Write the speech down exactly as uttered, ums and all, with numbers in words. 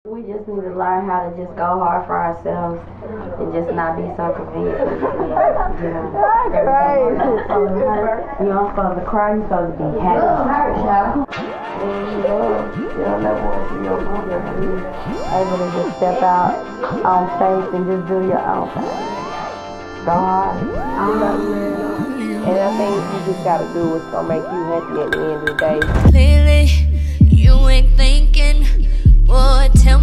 We just need to learn how to just go hard for ourselves and just not be so convinced. You know, crazy. You don't supposed to cry, you're supposed to be happy. And you know, you don't never want to see your mother be able to just step out on faith and just do your own thing. Go hard. And I think you just gotta do what's gonna make you happy at the end of the day. Clearly, you ain't thinking, boy, tell